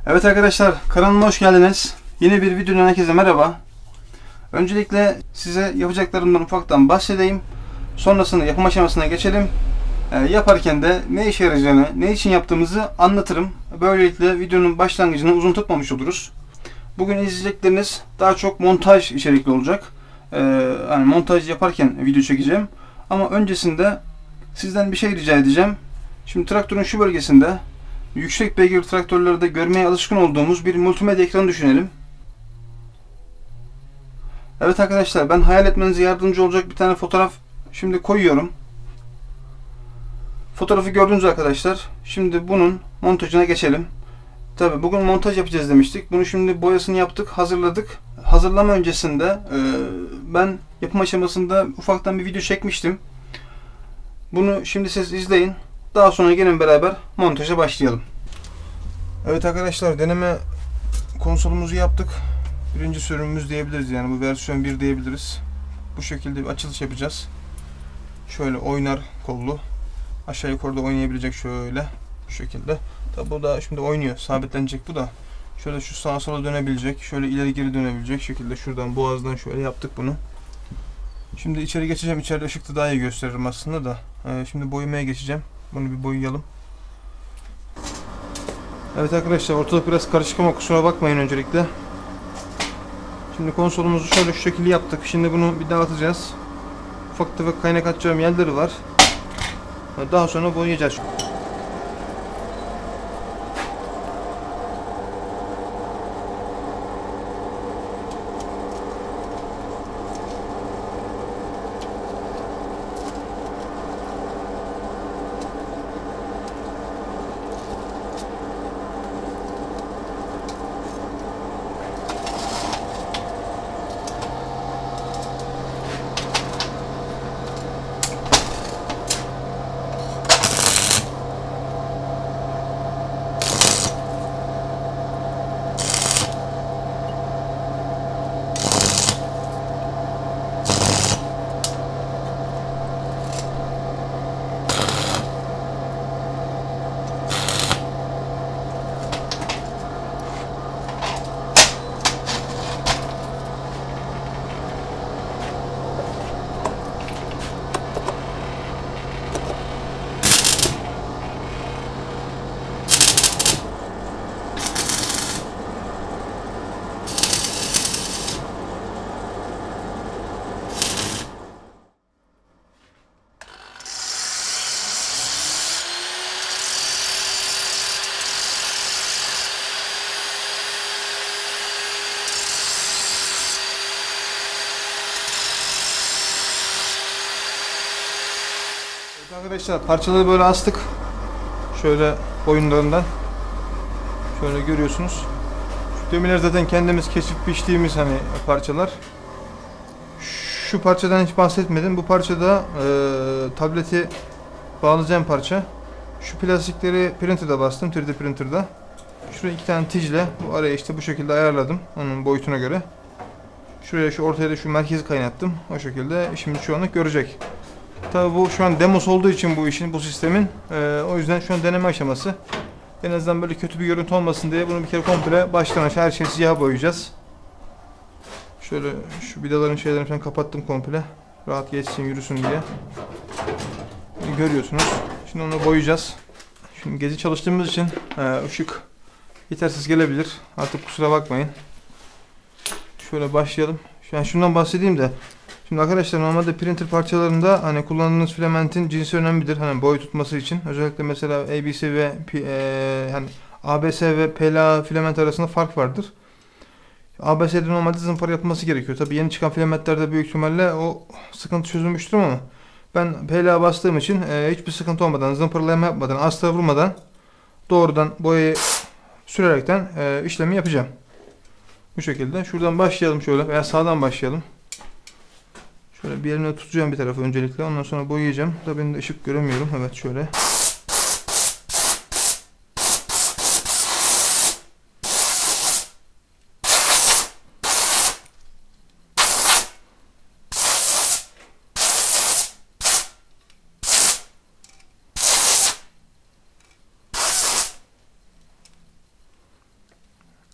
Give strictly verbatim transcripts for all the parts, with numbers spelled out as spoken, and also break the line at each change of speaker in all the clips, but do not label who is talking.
Evet arkadaşlar, kanalıma hoş geldiniz. Yeni bir videodan herkese merhaba. Öncelikle size yapacaklarımdan ufaktan bahsedeyim. Sonrasında yapım aşamasına geçelim. E, yaparken de ne işe yarayacağını, ne için yaptığımızı anlatırım. Böylelikle videonun başlangıcını uzun tutmamış oluruz. Bugün izleyecekleriniz daha çok montaj içerikli olacak. E, yani montaj yaparken video çekeceğim. Ama öncesinde sizden bir şey rica edeceğim. Şimdi traktörün şu bölgesinde yüksek beygir traktörlerde görmeye alışkın olduğumuz bir multimedya ekranı düşünelim. Evet arkadaşlar, ben hayal etmenize yardımcı olacak bir tane fotoğraf şimdi koyuyorum. Fotoğrafı gördünüz arkadaşlar. Şimdi bunun montajına geçelim. Tabi bugün montaj yapacağız demiştik. Bunu şimdi boyasını yaptık, hazırladık. Hazırlama öncesinde e, ben yapım aşamasında ufaktan bir video çekmiştim. Bunu şimdi siz izleyin. Daha sonra gelin beraber montaja başlayalım. Evet arkadaşlar, deneme konsolumuzu yaptık. Birinci sürümümüz diyebiliriz, yani bu versiyon bir diyebiliriz. Bu şekilde bir açılış yapacağız. Şöyle oynar kollu. Aşağı yukarıda oynayabilecek şöyle. Bu şekilde. Tabi bu da şimdi oynuyor. Sabitlenecek bu da. Şöyle şu sağa sola dönebilecek. Şöyle ileri geri dönebilecek şekilde. Şuradan boğazdan şöyle yaptık bunu. Şimdi içeri geçeceğim. İçeride ışıkta daha iyi gösteririm aslında da. Ee, şimdi boyamaya geçeceğim. Bunu bir boyayalım. Evet arkadaşlar, ortalık biraz karışık ama kusura bakmayın öncelikle. Şimdi konsolumuzu şöyle şu şekilde yaptık. Şimdi bunu bir dağıtacağız. Ufak tefek kaynak atacağım yerleri var. Daha sonra boyayacağız. Arkadaşlar, parçaları böyle astık. Şöyle boyunlarından. Şöyle görüyorsunuz. Şu demirler zaten kendimiz kesip biçtiğimiz hani parçalar. Şu parçadan hiç bahsetmedim. Bu parçada e, tableti bağlayacağım parça. Şu plastikleri printer'da bastım. üç D printer'da. Şuraya iki tane tijle bu araya işte bu şekilde ayarladım. Onun boyutuna göre. Şuraya şu ortaya da şu merkezi kaynattım. O şekilde şimdi şu anlık görecek. Tabii bu şu an demos olduğu için bu işin, bu sistemin e, o yüzden şu an deneme aşaması. En azından böyle kötü bir görüntü olmasın diye bunu bir kere komple baştan aşağı her şeyi siyah boyayacağız. Şöyle şu vidaların şeylerini falan kapattım komple. Rahat geçsin, yürüsün diye. Görüyorsunuz. Şimdi onu boyayacağız. Şimdi gezi çalıştığımız için e, ışık yetersiz gelebilir. Artık kusura bakmayın. Şöyle başlayalım. Yani şundan bahsedeyim de. Şimdi arkadaşlar, normalde printer parçalarında hani kullandığınız filamentin cinsi önemlidir. Hani boy tutması için. Özellikle mesela A B C ve e, hani A B C ve P L A filament arasında fark vardır. A B C'de normalde zımpara yapılması gerekiyor. Tabii yeni çıkan filamentlerde büyük ihtimalle o sıkıntı çözülmüştür ama ben P L A bastığım için e, hiçbir sıkıntı olmadan, zımparalama yapmadan, astra vurmadan doğrudan boyayı sürerekten e, işlemi yapacağım. Bu şekilde. Şuradan başlayalım şöyle veya sağdan başlayalım. Şöyle bir elimle tutacağım bir tarafı öncelikle. Ondan sonra boyayacağım. Tabii ben de ışık göremiyorum. Evet şöyle.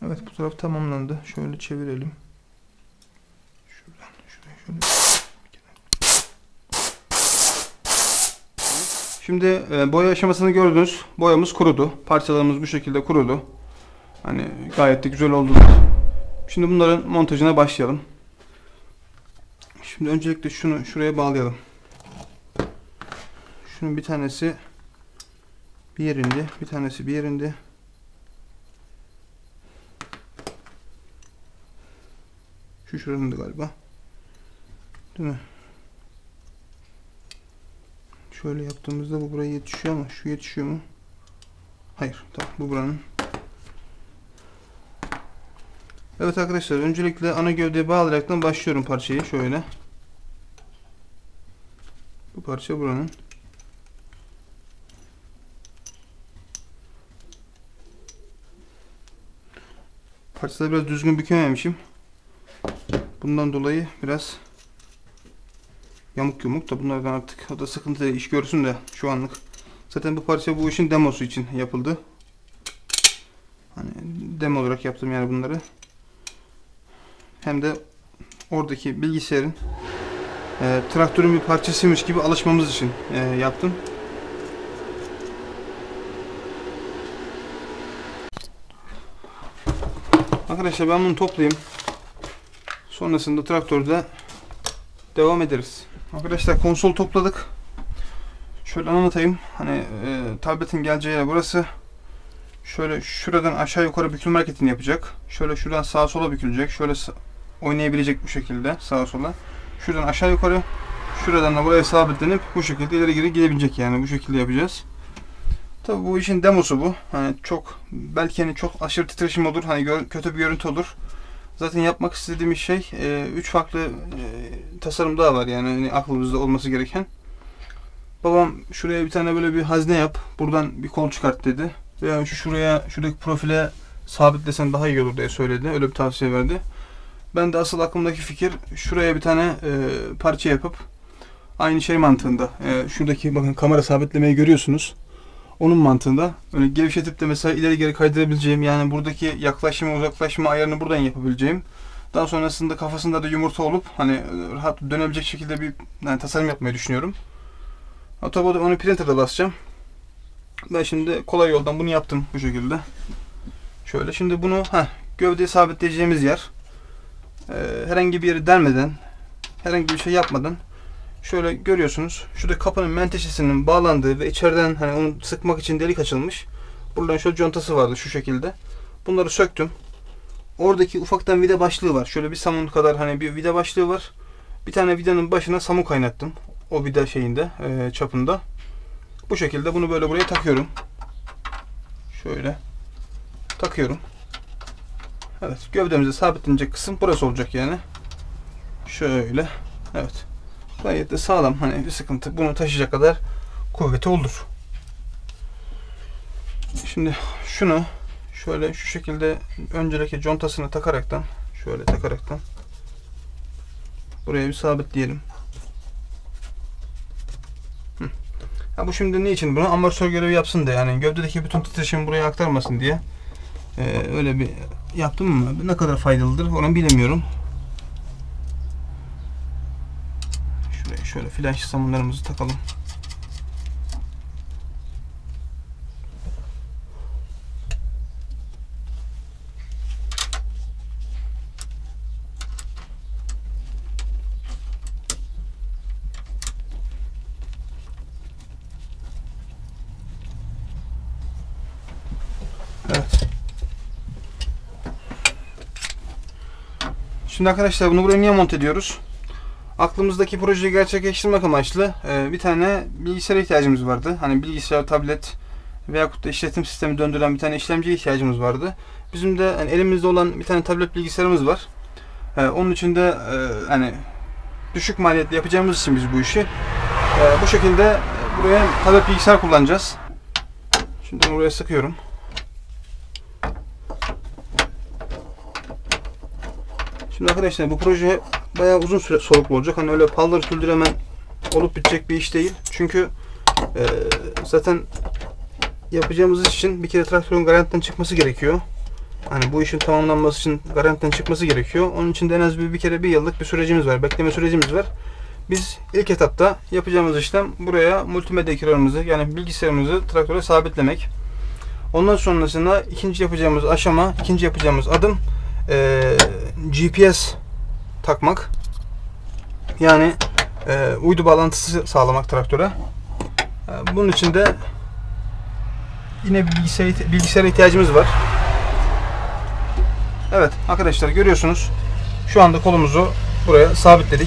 Evet, bu taraf tamamlandı. Şöyle çevirelim. Şuradan şuraya şöyle. Şimdi e, boya aşamasını gördünüz. Boyamız kurudu. Parçalarımız bu şekilde kurudu. Hani gayet de güzel oldu. Şimdi bunların montajına başlayalım. Şimdi öncelikle şunu şuraya bağlayalım. Şunun bir tanesi bir yerinde, bir tanesi bir yerinde. Şu şuranındı galiba. Değil mi? Şöyle yaptığımızda bu buraya yetişiyor ama şu yetişiyor mu? Hayır. Tamam, bu buranın. Evet arkadaşlar, öncelikle ana gövdeye bağlayaraktan başlıyorum parçayı şöyle. Bu parça buranın. Parçaları biraz düzgün bükememişim. Bundan dolayı biraz yamuk yumuk da bunlardan artık o da sıkıntı değil, iş görsün de şu anlık. Zaten bu parça bu işin demosu için yapıldı. Hani demo olarak yaptım yani bunları. Hem de oradaki bilgisayarın e, traktörün bir parçasıymış gibi alışmamız için e, yaptım. Arkadaşlar ben bunu toplayayım. Sonrasında traktörde devam ederiz. Arkadaşlar konsol topladık. Şöyle anlatayım. Hani e, tabletin geleceği yer burası. Şöyle şuradan aşağı yukarı bükülme hareketini yapacak. Şöyle şuradan sağa sola bükülecek. Şöyle oynayabilecek bu şekilde sağa sola. Şuradan aşağı yukarı, şuradan da buraya sabitlenip bu şekilde ileri geri gidebilecek, yani bu şekilde yapacağız. Tabi bu işin demosu bu. Hani çok belki hani çok aşırı titreşim olur. Hani gör, kötü bir görüntü olur. Zaten yapmak istediğimiz şey üç e, farklı e, tasarım daha var yani hani aklımızda olması gereken. Babam şuraya bir tane böyle bir hazne yap, buradan bir kol çıkart dedi. Veya şu şuraya, şuradaki profile sabitlesen daha iyi olur diye söyledi. Öyle bir tavsiye verdi. Ben de asıl aklımdaki fikir şuraya bir tane e, parça yapıp aynı şey mantığında. E, şuradaki bakın kamera sabitlemeyi görüyorsunuz. Onun mantığında öyle gevşetip de mesela ileri geri kaydırabileceğim, yani buradaki yaklaşma uzaklaşma ayarını buradan yapabileceğim. Daha sonrasında kafasında da yumurta olup hani rahat dönebilecek şekilde bir yani tasarım yapmayı düşünüyorum. Tabi onu printer'da basacağım. Ben şimdi kolay yoldan bunu yaptım bu şekilde. Şöyle şimdi bunu heh, gövdeye sabitleyeceğimiz yer. Ee, herhangi bir yeri delmeden, herhangi bir şey yapmadan şöyle görüyorsunuz. Şurada kapının menteşesinin bağlandığı ve içeriden hani onu sıkmak için delik açılmış. Buradan şöyle contası vardı şu şekilde. Bunları söktüm. Oradaki ufaktan vida başlığı var. Şöyle bir samun kadar hani bir vida başlığı var. Bir tane vidanın başına samun kaynattım. O vida şeyinde, e, çapında. Bu şekilde bunu böyle buraya takıyorum. Şöyle takıyorum. Evet, gövdemize sabitlenecek kısım burası olacak yani. Şöyle. Evet. Gayet de sağlam, hani bir sıkıntı, bunu taşıyacak kadar kuvveti olur. Şimdi şunu şöyle şu şekilde öncelikle contasını takaraktan şöyle takaraktan buraya bir sabitleyelim. Hı. Ya bu şimdi niçin bunu? Amortisör görevi yapsın diye, yani gövdedeki bütün titreşimi buraya aktarmasın diye ee, öyle bir yaptım ama ne kadar faydalıdır onu bilemiyorum. Şuraya şöyle flash samunlarımızı takalım. Evet. Şimdi arkadaşlar bunu buraya niye monte ediyoruz? Aklımızdaki projeyi gerçekleştirmek amaçlı e, bir tane bilgisayara ihtiyacımız vardı. Hani bilgisayar, tablet veyahut da işletim sistemi döndüren bir tane işlemciye ihtiyacımız vardı. Bizim de yani elimizde olan bir tane tablet bilgisayarımız var. E, onun için de e, hani düşük maliyetli yapacağımız için biz bu işi e, bu şekilde buraya tablet bilgisayar kullanacağız. Şimdi buraya sıkıyorum. Şimdi arkadaşlar bu proje bayağı uzun süre soluklu olacak. Hani öyle paldır küldür hemen olup bitecek bir iş değil. Çünkü e, zaten yapacağımız iş için bir kere traktörün garantiden çıkması gerekiyor. Hani bu işin tamamlanması için garantiden çıkması gerekiyor. Onun için de en az bir, bir kere bir yıllık bir sürecimiz var. Bekleme sürecimiz var. Biz ilk etapta yapacağımız işlem buraya multimedya ekranımızı, yani bilgisayarımızı traktöre sabitlemek. Ondan sonrasında ikinci yapacağımız aşama, ikinci yapacağımız adım e, G P S takmak. Yani e, uydu bağlantısı sağlamak traktöre. E, bunun için de yine bir bilgisayar, bilgisayara ihtiyacımız var. Evet arkadaşlar, görüyorsunuz. Şu anda kolumuzu buraya sabitledik.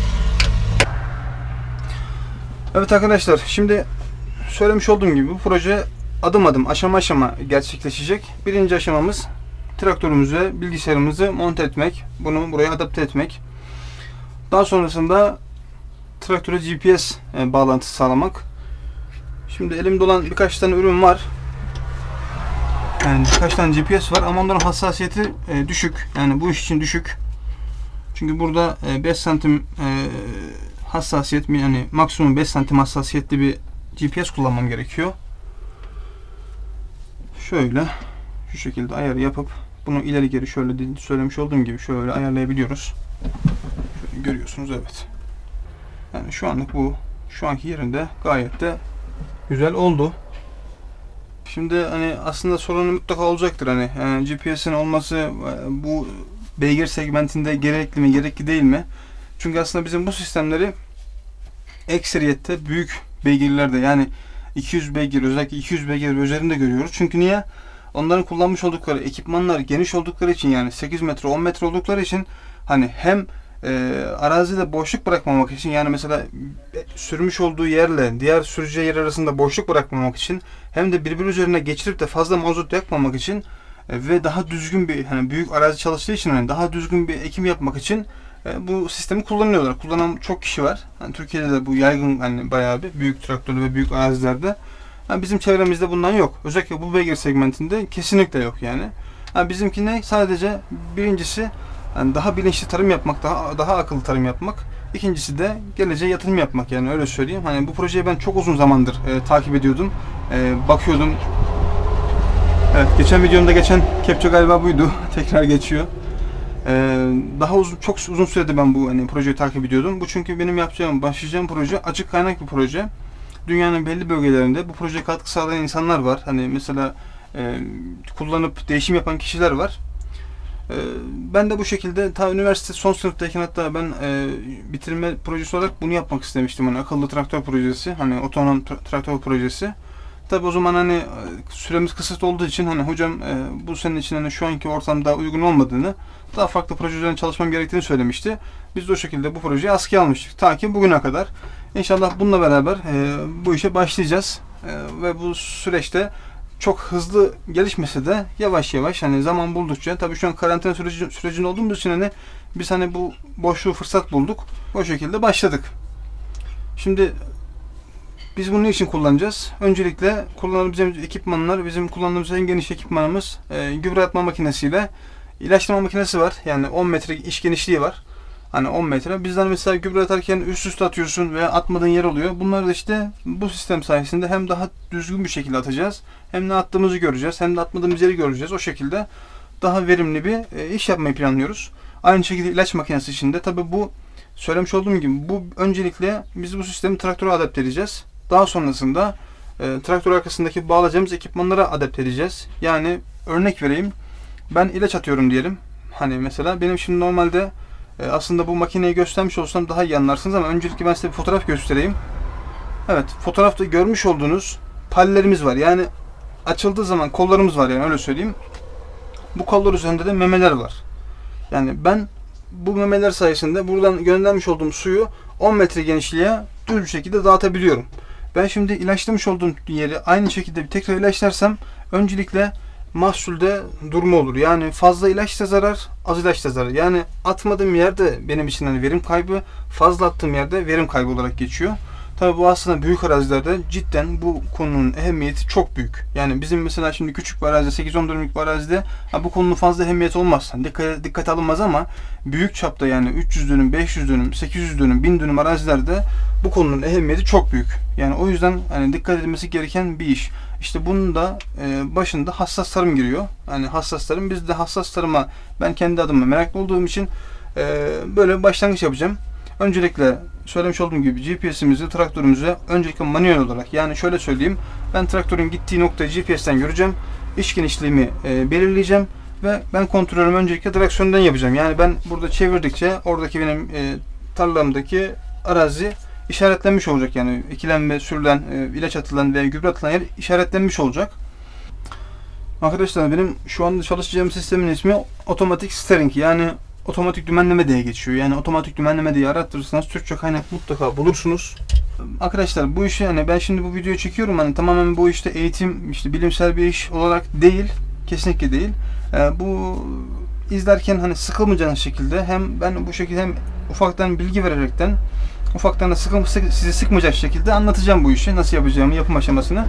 Evet arkadaşlar, şimdi söylemiş olduğum gibi bu proje adım adım, aşama aşama gerçekleşecek. Birinci aşamamız traktörümüze bilgisayarımızı monte etmek. Bunu buraya adapte etmek. Daha sonrasında traktöre G P S bağlantısı sağlamak. Şimdi elimde olan birkaç tane ürün var. Yani birkaç tane G P S var ama onların hassasiyeti e, düşük. Yani bu iş için düşük. Çünkü burada e, beş santim e, hassasiyet mi, yani maksimum beş santim hassasiyetli bir G P S kullanmam gerekiyor. Şöyle şu şekilde ayarı yapıp bunu ileri geri şöyle söylemiş olduğum gibi şöyle ayarlayabiliyoruz. Şöyle görüyorsunuz, evet. Yani şu anlık bu şu anki yerinde gayet de güzel oldu. Şimdi hani aslında sorun mutlaka olacaktır, hani yani G P S'in olması bu beygir segmentinde gerekli mi, gerekli değil mi? Çünkü aslında bizim bu sistemleri ekseriyette büyük beygirlerde, yani iki yüz beygir, özellikle iki yüz beygir üzerinde görüyoruz. Çünkü niye? Onların kullanmış oldukları ekipmanlar geniş oldukları için, yani sekiz metre on metre oldukları için hani hem e, arazide boşluk bırakmamak için, yani mesela sürmüş olduğu yerle diğer süreceği yer arasında boşluk bırakmamak için, hem de birbiri üzerine geçirip de fazla mazot yakmamak için e, ve daha düzgün bir, hani büyük arazi çalıştığı için hani daha düzgün bir ekim yapmak için e, bu sistemi kullanıyorlar. Kullanan çok kişi var. Yani Türkiye'de de bu yaygın, hani bayağı bir büyük traktörlü ve büyük arazilerde. Yani bizim çevremizde bundan yok. Özellikle bu beygir segmentinde kesinlikle yok yani. Yani bizimki ne? Sadece birincisi yani daha bilinçli tarım yapmak, daha daha akıllı tarım yapmak. İkincisi de geleceğe yatırım yapmak, yani öyle söyleyeyim. Hani bu projeyi ben çok uzun zamandır e, takip ediyordum. E, bakıyordum. Evet, geçen videomda geçen kepçe galiba buydu. Tekrar geçiyor. E, daha uzun, çok uzun sürede ben bu hani projeyi takip ediyordum. Bu çünkü benim yapacağım, başlayacağım proje açık kaynak bir proje. Dünyanın belli bölgelerinde bu projeye katkı sağlayan insanlar var. Hani mesela e, kullanıp değişim yapan kişiler var. E, ben de bu şekilde ta üniversite son sınıftayken, hatta ben e, bitirme projesi olarak bunu yapmak istemiştim. Hani akıllı traktör projesi, hani otonom tra- traktör projesi. Tabi o zaman hani süremiz kısıtlı olduğu için hani hocam e, bu senin için hani şu anki ortamda uygun olmadığını, daha farklı projelerden çalışmam gerektiğini söylemişti. Biz de o şekilde bu projeyi askıya almıştık ta ki bugüne kadar. İnşallah bununla beraber e, bu işe başlayacağız e, ve bu süreçte çok hızlı gelişmese de yavaş yavaş, hani zaman buldukça, tabii şu an karantina süreci, sürecinde olduğumuz için hani biz hani bu boşluğu fırsat bulduk, o şekilde başladık. Şimdi biz bunu için kullanacağız? Öncelikle kullanabileceğimiz ekipmanlar, bizim kullandığımız en geniş ekipmanımız e, gübre atma makinesiyle ilaçlama makinesi var. Yani on metre iş genişliği var. Hani on metre. Bizden mesela gübre atarken üst üste atıyorsun veya atmadığın yer oluyor. Bunları da işte bu sistem sayesinde hem daha düzgün bir şekilde atacağız, hem de attığımızı göreceğiz, hem de atmadığımız yeri göreceğiz. O şekilde daha verimli bir e, iş yapmayı planlıyoruz. Aynı şekilde ilaç makinesi için de tabii bu söylemiş olduğum gibi bu öncelikle biz bu sistemi traktöre adapte edeceğiz. Daha sonrasında e, traktör arkasındaki bağlayacağımız ekipmanlara adapte edeceğiz. Yani örnek vereyim. Ben ilaç atıyorum diyelim. Hani mesela benim şimdi normalde e, aslında bu makineyi göstermiş olsam daha iyi anlarsınız ama öncelikle ben size bir fotoğraf göstereyim. Evet, fotoğrafta görmüş olduğunuz pallerimiz var. Yani açıldığı zaman kollarımız var, yani öyle söyleyeyim. Bu kollar üzerinde de memeler var. Yani ben bu memeler sayesinde buradan göndermiş olduğum suyu on metre genişliğe düz bir şekilde dağıtabiliyorum. Ben şimdi ilaçlamış olduğum yeri aynı şekilde bir tekrar ilaçlarsam öncelikle mahsulde durma olur. Yani fazla ilaç da zarar, az ilaç da zarar. Yani atmadığım yerde benim için hani verim kaybı, fazla attığım yerde verim kaybı olarak geçiyor. Tabii bu aslında büyük arazilerde cidden bu konunun ehemmiyeti çok büyük. Yani bizim mesela şimdi küçük bir arazide, sekiz on dönümlük bir arazide ha, bu konunun fazla ehemmiyeti olmaz. Hani dikkat, dikkat alınmaz ama büyük çapta yani üç yüz dönüm, beş yüz dönüm, sekiz yüz dönüm, bin dönüm arazilerde bu konunun ehemmiyeti çok büyük. Yani o yüzden hani dikkat edilmesi gereken bir iş. İşte bunun da e, başında hassas tarım giriyor. Yani hassas tarım, biz de hassas tarıma ben kendi adıma meraklı olduğum için e, böyle bir başlangıç yapacağım. Öncelikle söylemiş olduğum gibi G P S'imizi traktörümüze öncelikle manuel olarak, yani şöyle söyleyeyim, ben traktörün gittiği noktayı G P S'ten göreceğim, iç genişliğimi e, belirleyeceğim ve ben kontrolümü öncelikle direksiyondan yapacağım. Yani ben burada çevirdikçe oradaki benim e, tarlamdaki arazi işaretlenmiş olacak. Yani ekilen ve sürülen, e, ilaç atılan ve gübre atılan yer işaretlenmiş olacak. Arkadaşlar benim şu anda çalışacağım sistemin ismi otomatik steering, yani otomatik dümenleme diye geçiyor. Yani otomatik dümenleme diye arattırırsanız Türkçe kaynak mutlaka bulursunuz. Arkadaşlar bu işi, hani ben şimdi bu videoyu çekiyorum, hani tamamen bu işte eğitim, işte bilimsel bir iş olarak değil. Kesinlikle değil. Ee, bu izlerken hani sıkılmayacağınız şekilde, hem ben bu şekilde hem ufaktan bilgi vererekten, ufaktan da sıkım, sık, sizi sıkmayacak şekilde anlatacağım bu işi. Nasıl yapacağımı, yapım aşamasını.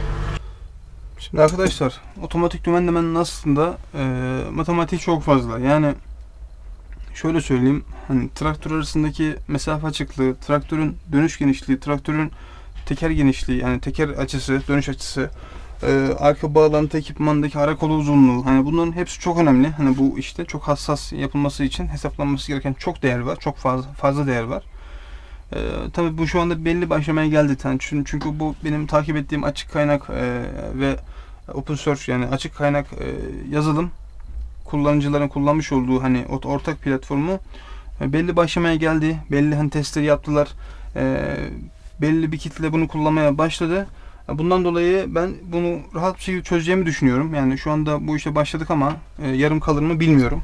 Şimdi arkadaşlar otomatik dümenlemenin aslında e, matematiği çok fazla. Yani şöyle söyleyeyim, hani traktör arasındaki mesafe açıklığı, traktörün dönüş genişliği, traktörün teker genişliği, yani teker açısı, dönüş açısı, e, arka bağlantı ekipmandaki ara kolu uzunluğu, hani bunların hepsi çok önemli. Hani bu işte çok hassas yapılması için hesaplanması gereken çok değer var, çok fazla fazla değer var. E, tabii bu şu anda belli bir aşamaya geldi. Yani çünkü, çünkü bu benim takip ettiğim açık kaynak e, ve open source, yani açık kaynak e, yazılım kullanıcıların kullanmış olduğu hani ortak platformu belli bir aşamaya geldi. Belli hani testleri yaptılar. E, belli bir kitle bunu kullanmaya başladı. Bundan dolayı ben bunu rahat bir şekilde çözeceğimi düşünüyorum. Yani şu anda bu işe başladık ama e, yarım kalır mı bilmiyorum.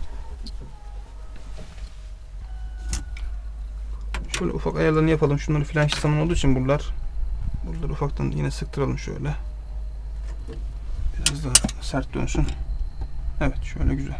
Şöyle ufak ayarlarını yapalım. Şunları flanş zaman olduğu için buralar. Buraları ufaktan yine sıktıralım şöyle. Biraz daha sert dönsün. Evet, şöyle güzel.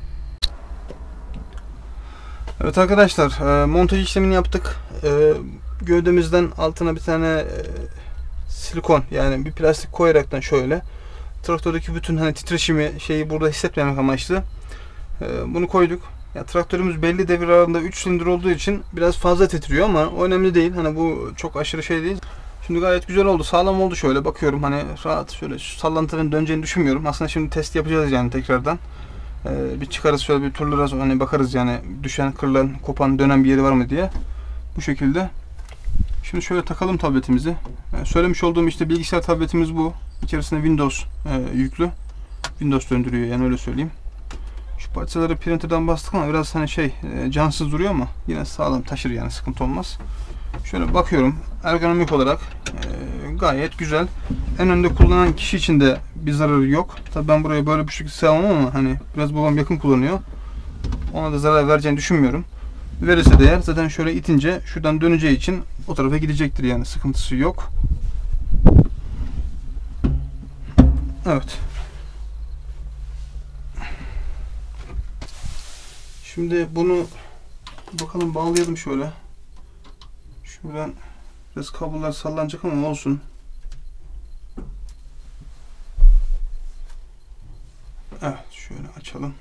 Evet arkadaşlar, e, montaj işlemini yaptık. E, gövdemizden altına bir tane e, silikon, yani bir plastik koyaraktan şöyle traktördeki bütün hani titreşimi şeyi burada hissetmemek amaçlı e, bunu koyduk. Ya, traktörümüz belli devir aralığında üç silindir olduğu için biraz fazla titriyor ama o önemli değil. Hani bu çok aşırı şey değil. Şimdi gayet güzel oldu, sağlam oldu. Şöyle bakıyorum, hani rahat, şöyle sallantının döneceğini düşünmüyorum. Aslında şimdi test yapacağız yani tekrardan. Ee, bir çıkarız, şöyle bir turlarız, hani bakarız yani düşen, kırılan, kopan, dönen bir yeri var mı diye. Bu şekilde. Şimdi şöyle takalım tabletimizi. Ee, söylemiş olduğum işte bilgisayar tabletimiz bu. İçerisinde Windows e, yüklü. Windows döndürüyor, yani öyle söyleyeyim. Şu parçaları printer'dan bastık ama biraz hani şey e, cansız duruyor ama yine sağlam taşır, yani sıkıntı olmaz. Şöyle bakıyorum, ergonomik olarak e, gayet güzel. En önde kullanan kişi için de bir zararı yok. Tabii ben buraya böyle bir şekilde sığamam ama hani biraz babam yakın kullanıyor. Ona da zarar vereceğini düşünmüyorum. Verirse de eğer zaten şöyle itince şuradan döneceği için o tarafa gidecektir, yani sıkıntısı yok. Evet. Şimdi bunu bakalım, bağlayalım şöyle. Şuradan biraz kablolar sallanacak ama olsun. Evet, şöyle açalım.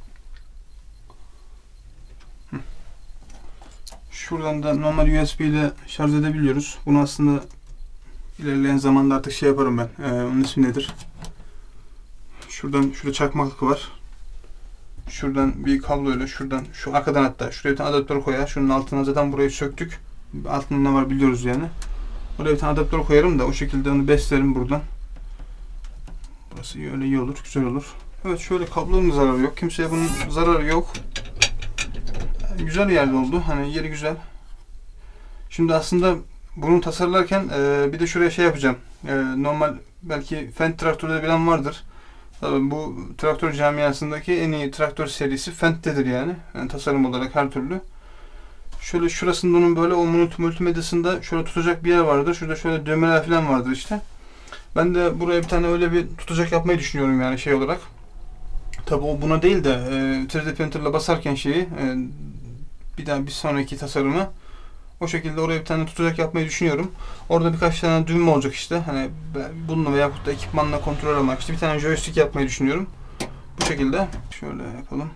Şuradan da normal U S B ile şarj edebiliyoruz. Bunu aslında ilerleyen zamanda artık şey yaparım ben. Ee, onun ismi nedir? Şuradan şurada çakmaklık var. Şuradan bir kabloyla, şuradan şu arkadan, hatta şuraya bir tane adaptör koyar. Şunun altına zaten burayı söktük. Altında ne var biliyoruz yani. Buraya bir tane adaptör koyarım da o şekilde onu beslerim buradan. Burası öyle iyi olur, güzel olur. Evet, şöyle kablonun zararı yok. Kimseye bunun zararı yok. Yani güzel yerde oldu. Hani yeri güzel. Şimdi aslında bunu tasarlarken e, bir de şuraya şey yapacağım. E, normal belki Fendt traktörde bilen vardır. Tabii bu traktör camiasındaki en iyi traktör serisi Fendt'tedir yani. Yani tasarım olarak her türlü. Şöyle şurasında onun böyle o multimedyasında şöyle tutacak bir yer vardır. Şurada şöyle düğmeler falan vardır işte. Ben de buraya bir tane öyle bir tutacak yapmayı düşünüyorum yani şey olarak. Tabii o buna değil de e, üç D printerla basarken şeyi e, bir daha bir sonraki tasarımı O şekilde oraya bir tane tutacak yapmayı düşünüyorum. Orada birkaç tane düğme olacak işte. Hani bununla veya da ekipmanla kontrol almak işte bir tane joystick yapmayı düşünüyorum. Bu şekilde. Şöyle yapalım.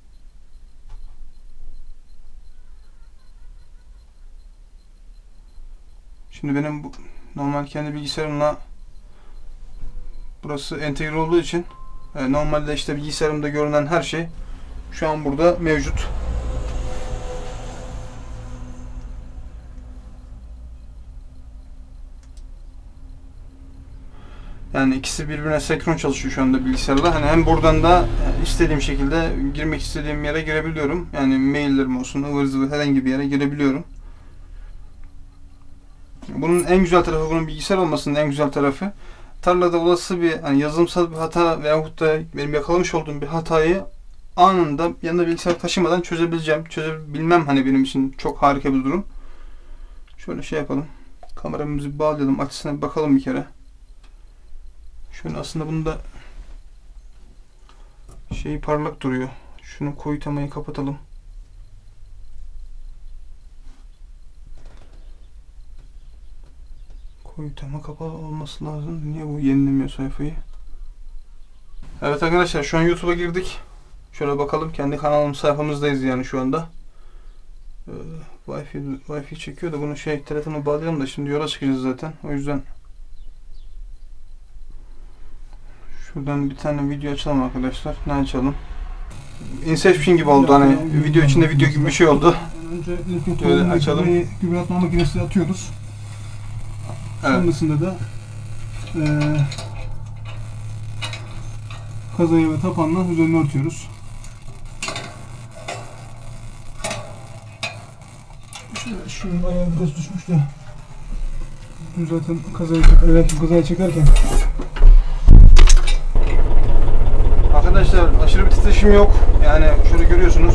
Şimdi benim bu normal kendi bilgisayarımla burası entegre olduğu için e, normalde işte bilgisayarımda görünen her şey şu an burada mevcut. Yani ikisi birbirine senkron çalışıyor şu anda bilgisayarla. Hani hem buradan da istediğim şekilde girmek istediğim yere girebiliyorum. Yani maillerim olsun, ıvır zıvır herhangi bir yere girebiliyorum. Bunun en güzel tarafı, bunun bilgisayar olmasının en güzel tarafı, tarlada olası bir hani yazılımsal bir hata veyahut da benim yakalamış olduğum bir hatayı anında yanında bilgisayar taşımadan çözebileceğim. Çözebilmem hani benim için çok harika bir durum. Şöyle şey yapalım. Kameramızı bağlayalım. Açısına bir bakalım bir kere. Şöyle aslında bunda şey parlak duruyor. Şunu koyu temayı kapatalım. Koyu tema kapalı olması lazım. Niye bu yenilemiyor sayfayı? Evet arkadaşlar, şu an YouTube'a girdik. Şöyle bakalım, kendi kanalımız sayfamızdayız yani şu anda. Ee, Wi-Fi, Wi-Fi çekiyor da bunu şey telefonu bağlayalım da şimdi yola çıkacağız zaten. O yüzden şuradan bir tane video açalım arkadaşlar. Ne açalım? Inception gibi oldu, hani video içinde video gibi bir şey oldu.
Önce
böyle açalım.
Gübre atma makinesi atıyoruz.
Evet.
Sonrasında da e, kazayı ve tapanla üzerine örtüyoruz. Şöyle şunun ayağı biraz düşmüş de dün zaten kazayı, evet, kazayı çekerken
arkadaşlar aşırı bir titreşim yok. Yani şöyle görüyorsunuz.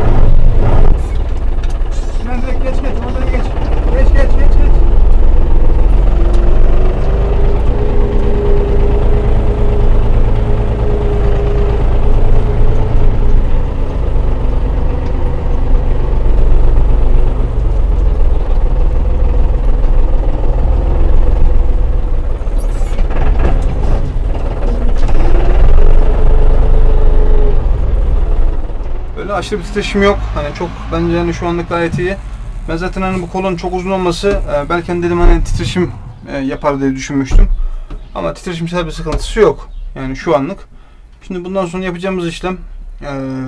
Şuradan direkt geç geç, oradan geç. Geç geç geç geç.
Öyle aşırı bir titreşim yok. Hani çok, bence yani şu anlık gayet iyi. Ben zaten hani bu kolun çok uzun olması e, belki hani dedim hani titreşim e, yapar diye düşünmüştüm. Ama titreşimsel bir sıkıntısı yok. Yani şu anlık. Şimdi bundan sonra yapacağımız işlem e,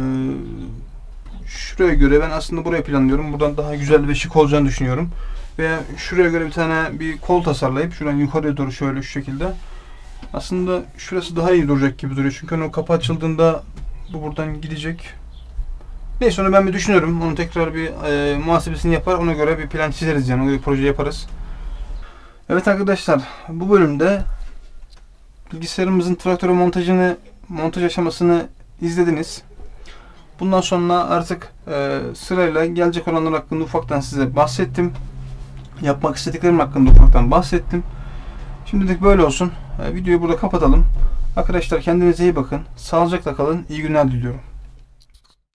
şuraya göre ben aslında buraya planlıyorum. Buradan daha güzel ve şık olacağını düşünüyorum. Ve şuraya göre bir tane bir kol tasarlayıp şuradan yukarıya doğru şöyle şu şekilde. Aslında şurası daha iyi duracak gibi duruyor. Çünkü hani o kapı açıldığında bu buradan gidecek. Neyse, onu ben bir düşünüyorum. Onu tekrar bir e, muhasebesini yapar. Ona göre bir plan çizeriz yani. Ona göre bir proje yaparız. Evet arkadaşlar, bu bölümde bilgisayarımızın traktörü montajını, montaj aşamasını izlediniz. Bundan sonra artık e, sırayla gelecek olanlar hakkında ufaktan size bahsettim. Yapmak istediklerim hakkında ufaktan bahsettim. Şimdilik böyle olsun. E, videoyu burada kapatalım. Arkadaşlar kendinize iyi bakın. Sağlıcakla kalın. İyi günler diliyorum.